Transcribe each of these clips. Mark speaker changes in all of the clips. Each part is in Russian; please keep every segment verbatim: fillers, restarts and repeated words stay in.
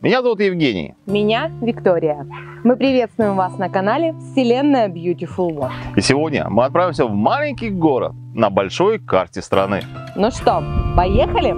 Speaker 1: Меня зовут Евгений.
Speaker 2: Меня Виктория. Мы приветствуем вас на канале Вселенная Beautiful World.
Speaker 1: И сегодня мы отправимся в маленький город на большой карте страны.
Speaker 2: Ну что, поехали?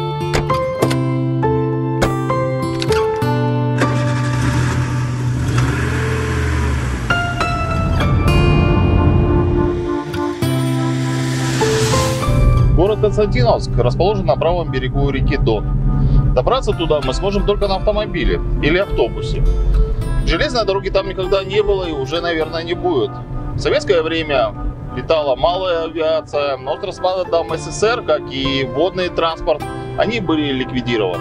Speaker 1: Город Константиновск расположен на правом берегу реки Дон. Добраться туда мы сможем только на автомобиле или автобусе. Железной дороги там никогда не было и уже, наверное, не будет. В советское время летала малая авиация, но с распадом СССР, как и водный транспорт, они были ликвидированы.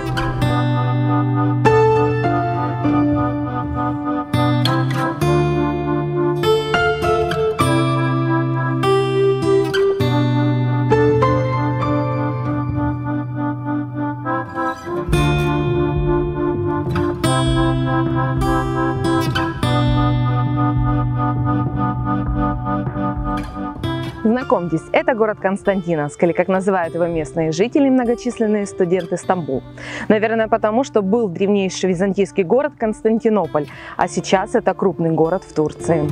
Speaker 2: Знакомьтесь, это город Константиновск, или как называют его местные жители, многочисленные студенты, Стамбул. Наверное, потому что был древнейший византийский город Константинополь, а сейчас это крупный город в Турции.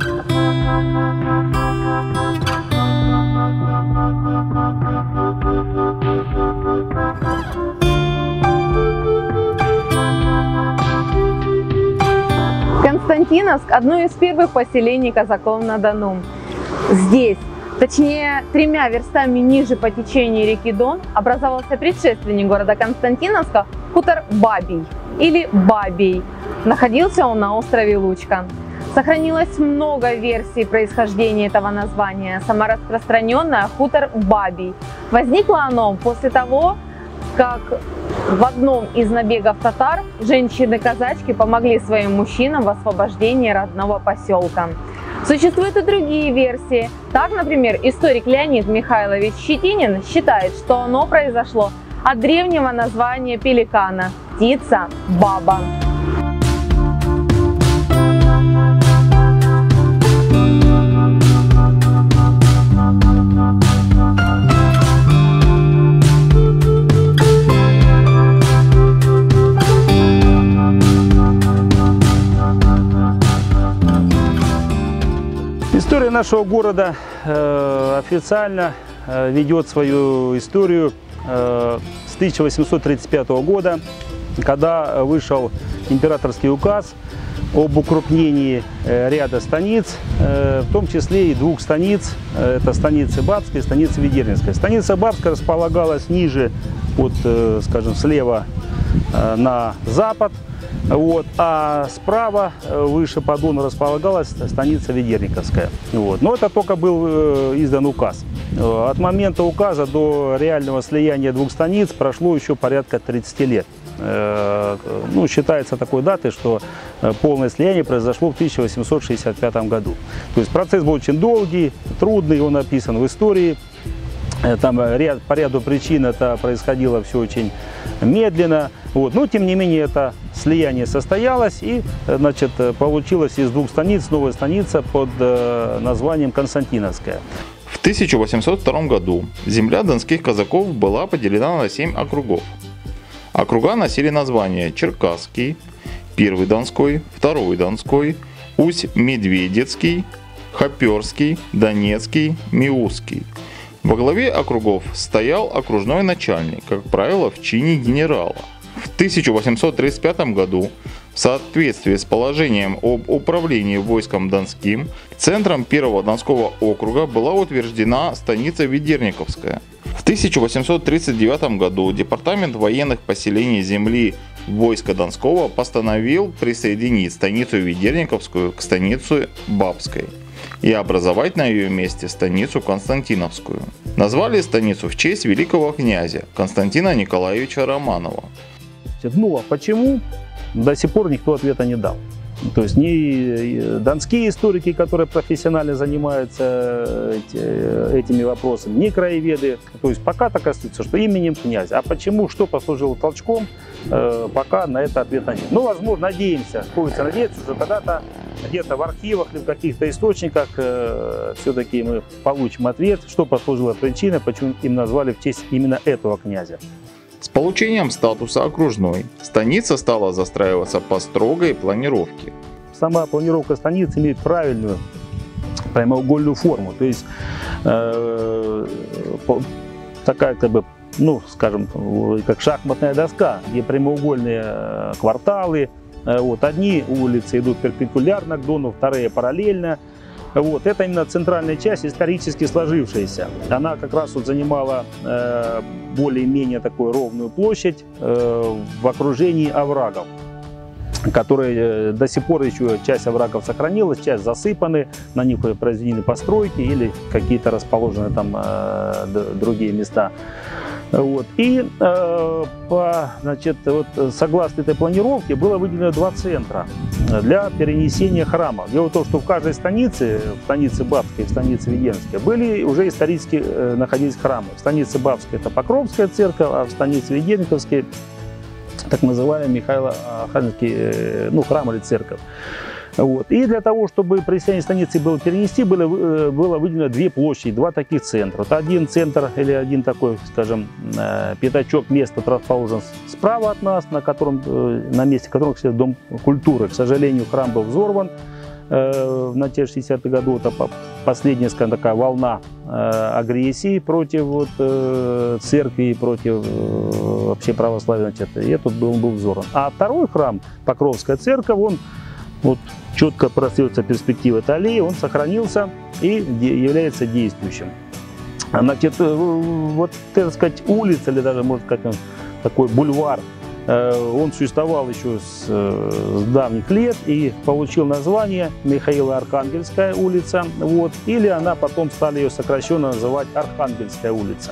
Speaker 2: Константиновск – одно из первых поселений казаков на Дону. Здесь, точнее, тремя верстами ниже по течению реки Дон, образовался предшественник города Константиновска хутор Бабий или Бабий. Находился он на острове Лучка. Сохранилось много версий происхождения этого названия. Самая распространенная – хутор Бабий. Возникло оно после того, как в одном из набегов татар женщины-казачки помогли своим мужчинам в освобождении родного поселка. Существуют и другие версии. Так, например, историк Леонид Михайлович Щетинин считает, что оно произошло от древнего названия пеликана – птица баба.
Speaker 3: История нашего города э, официально э, ведет свою историю э, с тысяча восемьсот тридцать пятого года, когда вышел императорский указ об укрупнении э, ряда станиц, э, в том числе и двух станиц. Э, это станица Бабская и станица Ведернинская. Станица Бабская располагалась ниже, вот, э, скажем, слева э, на запад. Вот, а справа, выше по Дону, располагалась станица Ведерниковская. Вот. Но это только был э, издан указ. От момента указа до реального слияния двух станиц прошло еще порядка тридцати лет. Э, ну, считается такой датой, что полное слияние произошло в тысяча восемьсот шестьдесят пятом году. То есть процесс был очень долгий, трудный, он описан в истории. Там ряд, по ряду причин это происходило все очень медленно. Вот. Но тем не менее это слияние состоялось, и, значит, получилась из двух станиц новая станица под э, названием Константиновская.
Speaker 1: В тысяча восемьсот втором году земля донских казаков была поделена на семь округов. Округа носили названия Черкасский, Первый Донской, Второй Донской, Усть-Медведецкий, Хоперский, Донецкий, Миусский. Во главе округов стоял окружной начальник, как правило, в чине генерала. В тысяча восемьсот тридцать пятом году, в соответствии с положением об управлении войском Донским, центром Первого Донского округа была утверждена станица Ведерниковская. В тысяча восемьсот тридцать девятом году департамент военных поселений земли войска Донского постановил присоединить станицу Ведерниковскую к станице Бабской и образовать на ее месте станицу Константиновскую. Назвали станицу в честь великого князя Константина Николаевича Романова.
Speaker 3: Ну, а почему? До сих пор никто ответа не дал. То есть ни донские историки, которые профессионально занимаются этими вопросами, ни краеведы. То есть пока так остается, что именем князя. А почему, что послужило толчком, пока на это ответа нет. Ну, возможно, надеемся, хочется надеяться, что когда-то где-то в архивах или в каких-то источниках все-таки мы получим ответ, что послужило причиной, почему им назвали в честь именно этого князя.
Speaker 1: С получением статуса окружной станица стала застраиваться по строгой планировке.
Speaker 3: Сама планировка станицы имеет правильную прямоугольную форму, то есть э, такая, как бы, ну, скажем, как шахматная доска, где прямоугольные кварталы. Вот, одни улицы идут перпендикулярно к Дону, вторые параллельно. Вот, это именно центральная часть, исторически сложившаяся. Она как раз вот занимала э, более-менее такую ровную площадь э, в окружении оврагов, которые до сих пор еще часть оврагов сохранилась, часть засыпаны, на них произведены постройки или какие-то расположены там э, другие места. Вот. И э, по, значит, вот, согласно этой планировке было выделено два центра для перенесения храмов. Дело в том, что в каждой станице, в станице Бабской и в станице Веденской, были уже исторически э, находились храмы. В станице Бабской это Покровская церковь, а в станице Веденковской так называемый Михаил Архангельский, э, ну, храм или церковь. Вот. И для того, чтобы присоединение станицы было перенести, было, было выделено две площади, два таких центра. Вот один центр или один такой, скажем, пятачок места расположен справа от нас, на, котором, на месте которого, кстати, Дом культуры. К сожалению, храм был взорван э, в начале шестидесятых годов. Это последняя, скажем, такая волна э, агрессии против вот, э, церкви, против э, вообще православия. И этот был, был взорван. А второй храм, Покровская церковь, он вот четко простается перспектива этой аллеи, он сохранился и является действующим. Значит, вот, так сказать, улица, или даже, можно сказать, такой бульвар, он существовал еще с, с давних лет и получил название Михаила Архангельская улица, вот, или она потом стали ее сокращенно называть Архангельская улица.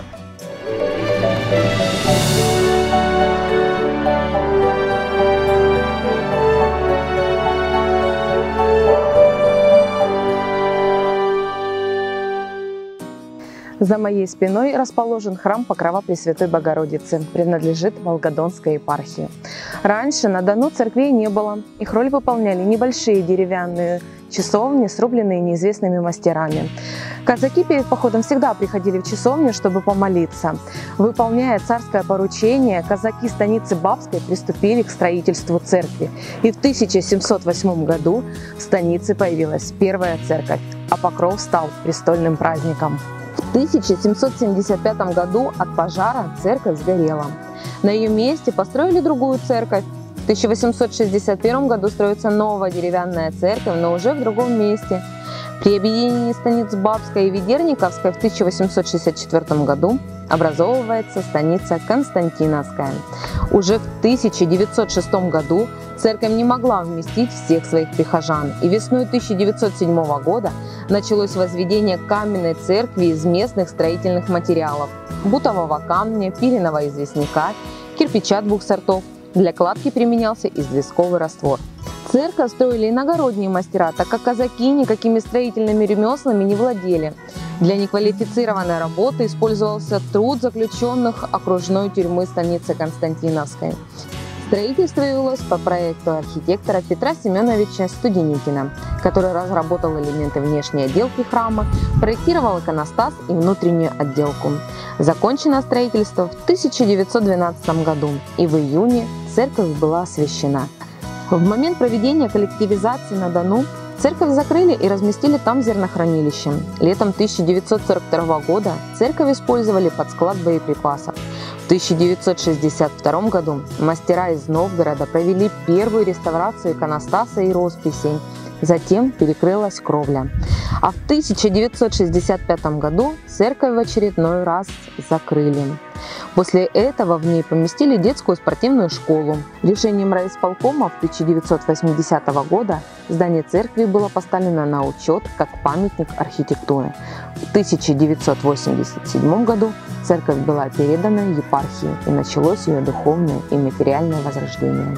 Speaker 2: За моей спиной расположен храм Покрова Пресвятой Богородицы, принадлежит Волгодонской епархии. Раньше на Дону церквей не было, их роль выполняли небольшие деревянные часовни, срубленные неизвестными мастерами. Казаки перед походом всегда приходили в часовню, чтобы помолиться. Выполняя царское поручение, казаки станицы Бабской приступили к строительству церкви. И в тысяча семьсот восьмом году в станице появилась первая церковь, а Покров стал престольным праздником. В тысяча семьсот семьдесят пятом году от пожара церковь сгорела. На ее месте построили другую церковь. В тысяча восемьсот шестьдесят первом году строится новая деревянная церковь, но уже в другом месте. При объединении станиц Бабской и Ведерниковской в тысяча восемьсот шестьдесят четвёртом году образовывается станица Константиновская. Уже в тысяча девятьсот шестом году церковь не могла вместить всех своих прихожан, и весной тысяча девятьсот седьмого года началось возведение каменной церкви из местных строительных материалов – бутового камня, пиленого известняка, кирпича двух сортов. Для кладки применялся известковый раствор. Церковь строили иногородние мастера, так как казаки никакими строительными ремеслами не владели. Для неквалифицированной работы использовался труд заключенных окружной тюрьмы станицы Константиновской. Строительство велось по проекту архитектора Петра Семеновича Студеникина, который разработал элементы внешней отделки храма, проектировал иконостас и внутреннюю отделку. Закончено строительство в тысяча девятьсот двенадцатом году, и в июне церковь была освящена. В момент проведения коллективизации на Дону церковь закрыли и разместили там зернохранилище. Летом тысяча девятьсот сорок второго года церковь использовали под склад боеприпасов. В тысяча девятьсот шестьдесят втором году мастера из Новгорода провели первую реставрацию иконостаса и росписей. Затем перекрылась кровля. А в тысяча девятьсот шестьдесят пятом году церковь в очередной раз закрыли. После этого в ней поместили детскую спортивную школу. Решением райисполкома в тысяча девятьсот восьмидесятого года здание церкви было поставлено на учет как памятник архитектуры. В тысяча девятьсот восемьдесят седьмом году церковь была передана епархии, и началось ее духовное и материальное возрождение.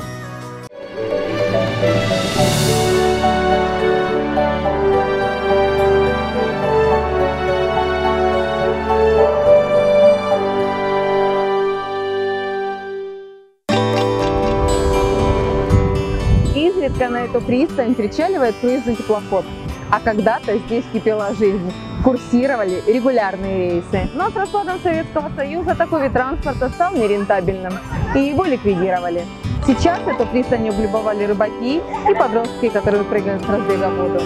Speaker 2: Изредка на эту пристань причаливает круизный теплоход. А когда-то здесь кипела жизнь, курсировали регулярные рейсы. Но с распадом Советского Союза такой вид транспорта стал нерентабельным, и его ликвидировали. Сейчас эту пристань облюбовали рыбаки и подростки, которые прыгают с разбега в воду.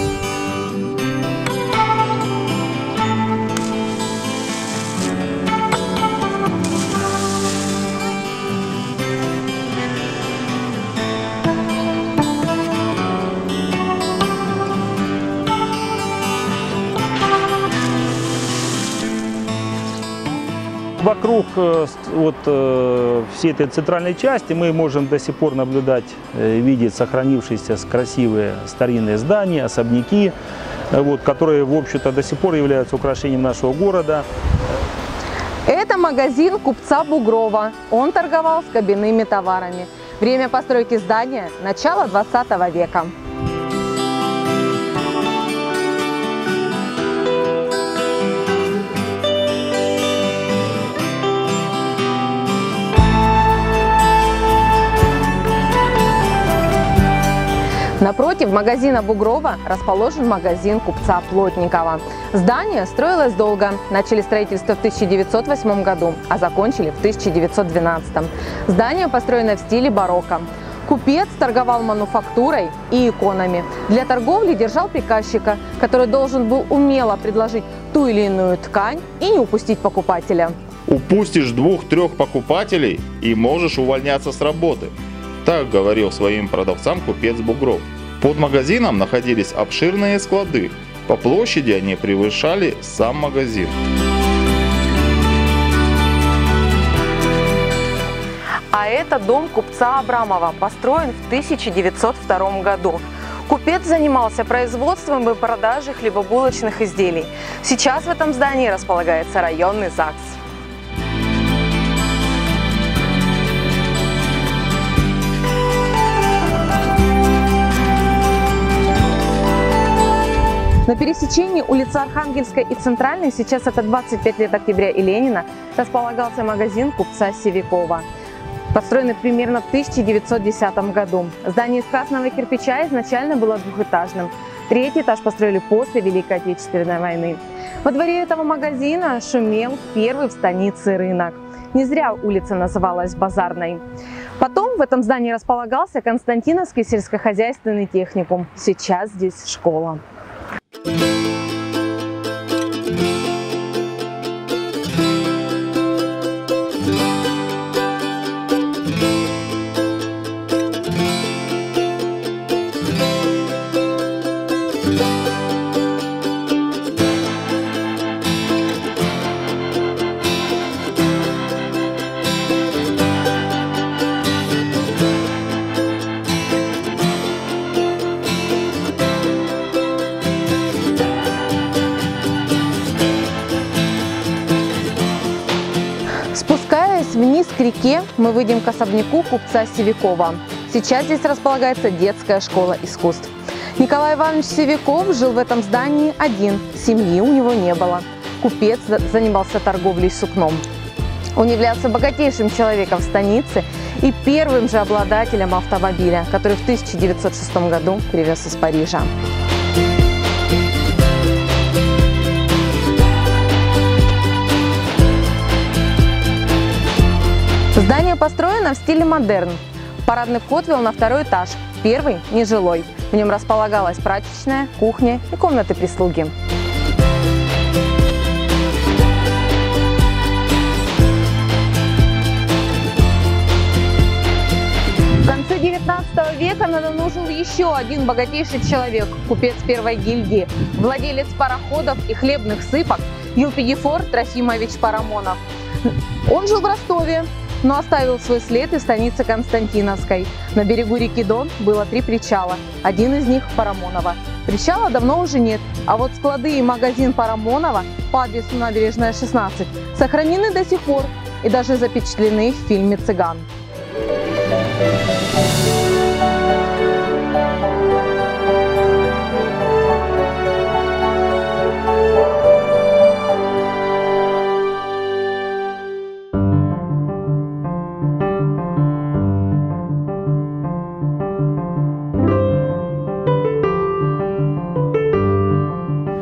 Speaker 3: Вокруг вот, всей этой центральной части мы можем до сих пор наблюдать, видеть сохранившиеся красивые старинные здания, особняки, вот, которые, в общем-то, до сих пор являются украшением нашего города.
Speaker 2: Это магазин купца Бугрова. Он торговал с кабинными товарами. Время постройки здания – начало двадцатого века. Напротив магазина Бугрова расположен магазин купца Плотникова. Здание строилось долго. Начали строительство в тысяча девятьсот восьмом году, а закончили в тысяча девятьсот двенадцатом. Здание построено в стиле барокко. Купец торговал мануфактурой и иконами. Для торговли держал приказчика, который должен был умело предложить ту или иную ткань и не упустить покупателя.
Speaker 1: Упустишь двух-трех покупателей и можешь увольняться с работы. Так говорил своим продавцам купец Бугров. Под магазином находились обширные склады. По площади они превышали сам магазин.
Speaker 2: А это дом купца Абрамова, построен в тысяча девятьсот втором году. Купец занимался производством и продажей хлебобулочных изделий. Сейчас в этом здании располагается районный ЗАГС. На пересечении улицы Архангельской и Центральной, сейчас это двадцать пять лет Октября и Ленина, располагался магазин купца Севякова. Построенный примерно в тысяча девятьсот десятом году. Здание из красного кирпича изначально было двухэтажным. Третий этаж построили после Великой Отечественной войны. Во дворе этого магазина шумел первый в станице рынок. Не зря улица называлась Базарной. Потом в этом здании располагался Константиновский сельскохозяйственный техникум. Сейчас здесь школа. Спускаясь вниз к реке, мы выйдем к особняку купца Севякова. Сейчас здесь располагается детская школа искусств. Николай Иванович Севяков жил в этом здании один, семьи у него не было. Купец занимался торговлей сукном. Он являлся богатейшим человеком в станице и первым же обладателем автомобиля, который в тысяча девятьсот шестом году привез из Парижа. Здание построено в стиле модерн. Парадный вход вел на второй этаж, первый – нежилой. В нем располагалась прачечная, кухня и комнаты прислуги. В конце девятнадцатого века на Дону жил еще один богатейший человек – купец первой гильдии, владелец пароходов и хлебных сыпок Елпидифор Трофимович Парамонов. Он жил в Ростове, но оставил свой след и в станице Константиновской. На берегу реки Дон было три причала, один из них – Парамонова. Причала давно уже нет, а вот склады и магазин Парамонова по адресу Набережная, шестнадцать сохранены до сих пор и даже запечатлены в фильме «Цыган».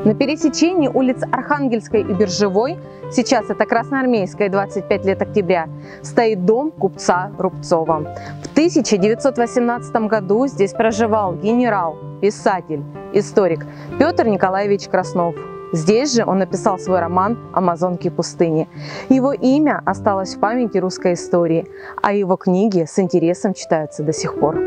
Speaker 2: На пересечении улиц Архангельской и Биржевой, сейчас это Красноармейская, двадцать пять лет октября, стоит дом купца Рубцова. В тысяча девятьсот восемнадцатом году здесь проживал генерал, писатель, историк Петр Николаевич Краснов. Здесь же он написал свой роман «Амазонки пустыни». Его имя осталось в памяти русской истории, а его книги с интересом читаются до сих пор.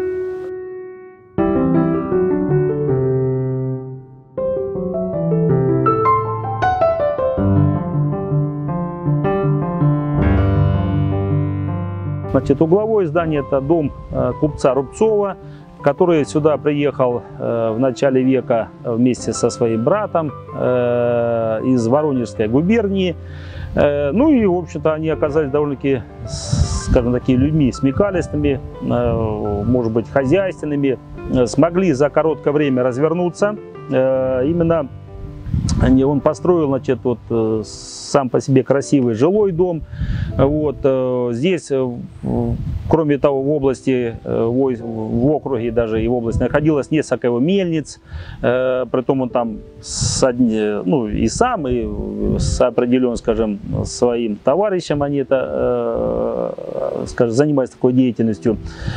Speaker 3: Значит, угловое здание – это дом купца Рубцова, который сюда приехал в начале века вместе со своим братом из Воронежской губернии. Ну и, в общем-то, они оказались довольно-таки, скажем, такими людьми смекалистыми, может быть, хозяйственными, смогли за короткое время развернуться. Именно он построил, значит, вот, сам по себе красивый жилой дом. Вот, здесь, кроме того, в области, в округе даже и в области находилось несколько его мельниц. Притом он там с одни, ну, и сам, и с определенным, скажем, своим товарищем они это, скажем, занимаются такой деятельностью.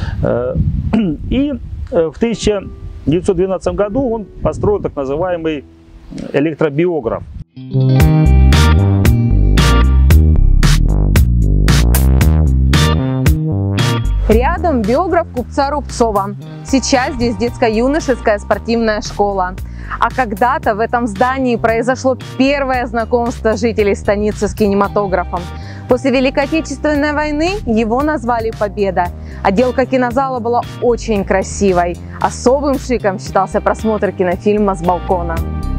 Speaker 3: И в тысяча девятьсот двенадцатом году он построил так называемый электробиограф.
Speaker 2: Рядом биограф купца Рубцова. Сейчас здесь детско-юношеская спортивная школа. А когда-то в этом здании произошло первое знакомство жителей станицы с кинематографом. После Великой Отечественной войны его назвали «Победа». Отделка кинозала была очень красивой. Особым шиком считался просмотр кинофильма с балкона.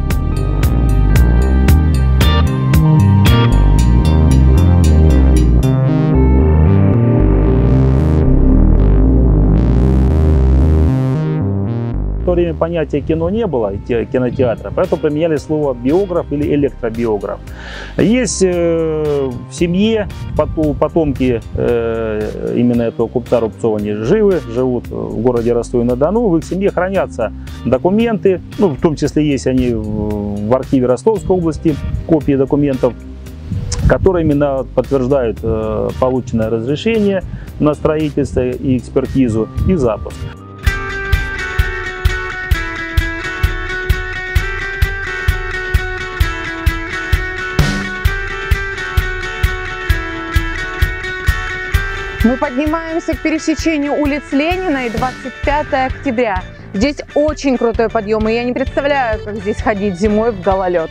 Speaker 3: В то время понятия кино не было, кинотеатра, поэтому применяли слово биограф или электробиограф. Есть э, в семье потомки э, именно этого купца Рубцова, они живы, живут в городе Ростове-на-Дону. В их семье хранятся документы, ну, в том числе есть они в архиве Ростовской области, копии документов, которые именно подтверждают э, полученное разрешение на строительство и экспертизу и запуск.
Speaker 2: Мы поднимаемся к пересечению улиц Ленина и двадцать пятого октября. Здесь очень крутой подъем, и я не представляю, как здесь ходить зимой в гололед.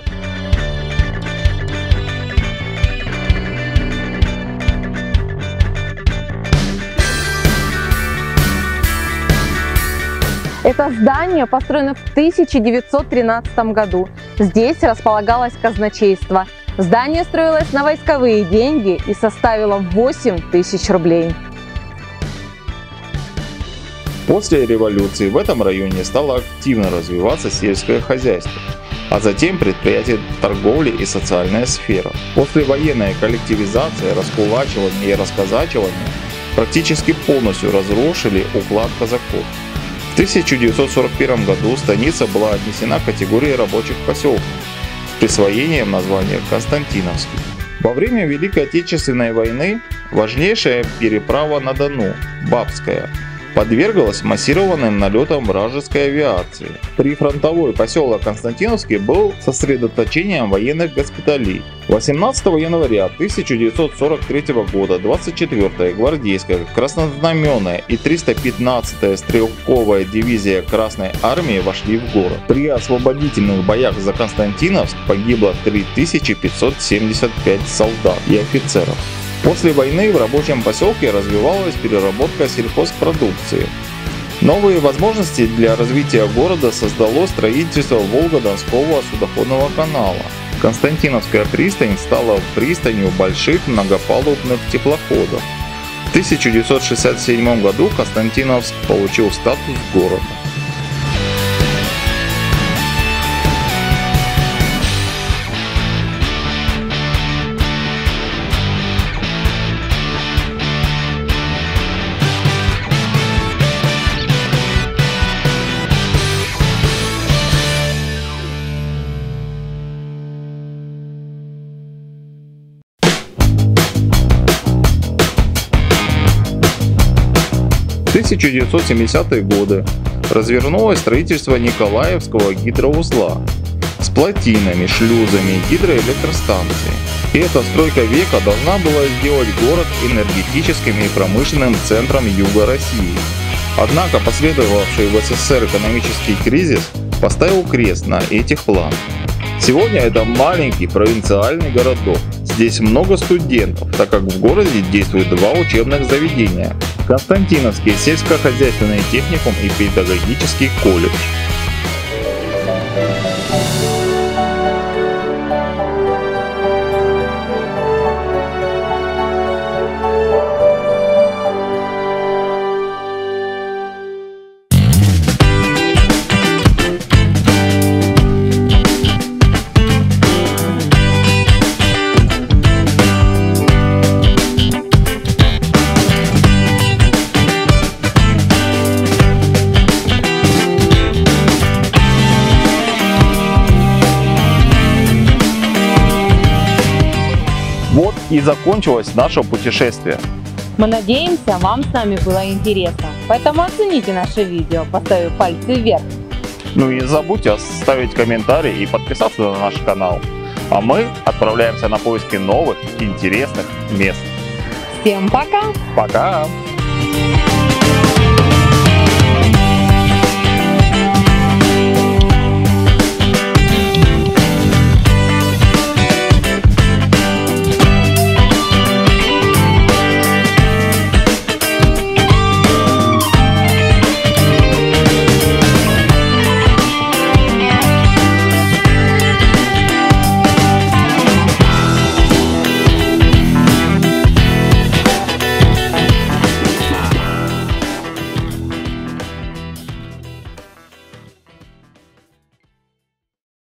Speaker 2: Это здание построено в тысяча девятьсот тринадцатом году. Здесь располагалось казначейство. Здание строилось на войсковые деньги и составило восемь тысяч рублей.
Speaker 1: После революции в этом районе стало активно развиваться сельское хозяйство, а затем предприятия торговли и социальная сфера. Послевоенная коллективизация, раскулачивание и расказачивание практически полностью разрушили уклад казаков. В тысяча девятьсот сорок первом году станица была отнесена к категории рабочих поселков с присвоением названия Константиновский. Во время Великой Отечественной войны важнейшая переправа на Дону, Бабская, подвергалась массированным налетам вражеской авиации. Прифронтовой поселок Константиновский был сосредоточением военных госпиталей. восемнадцатого января тысяча девятьсот сорок третьего года двадцать четвёртая гвардейская краснознаменная и триста пятнадцатая стрелковая дивизия Красной армии вошли в город. При освободительных боях за Константиновск погибло три тысячи пятьсот семьдесят пять солдат и офицеров. После войны в рабочем поселке развивалась переработка сельхозпродукции. Новые возможности для развития города создало строительство Волго-Донского судоходного канала. Константиновская пристань стала пристанью больших многопалубных теплоходов. В тысяча девятьсот шестьдесят седьмом году Константиновск получил статус города. тысяча девятьсот семидесятые годы развернулось строительство Николаевского гидроузла с плотинами, шлюзами и гидроэлектростанцией. И эта стройка века должна была сделать город энергетическим и промышленным центром юга России. Однако последовавший в СССР экономический кризис поставил крест на этих планах. Сегодня это маленький провинциальный городок. Здесь много студентов, так как в городе действует два учебных заведения – Константиновский сельскохозяйственный техникум и педагогический колледж. Вот и закончилось наше путешествие.
Speaker 2: Мы надеемся, вам с нами было интересно. Поэтому оцените наше видео, поставив пальцы вверх.
Speaker 1: Ну и не забудьте оставить комментарий и подписаться на наш канал. А мы отправляемся на поиски новых интересных мест.
Speaker 2: Всем пока!
Speaker 1: Пока!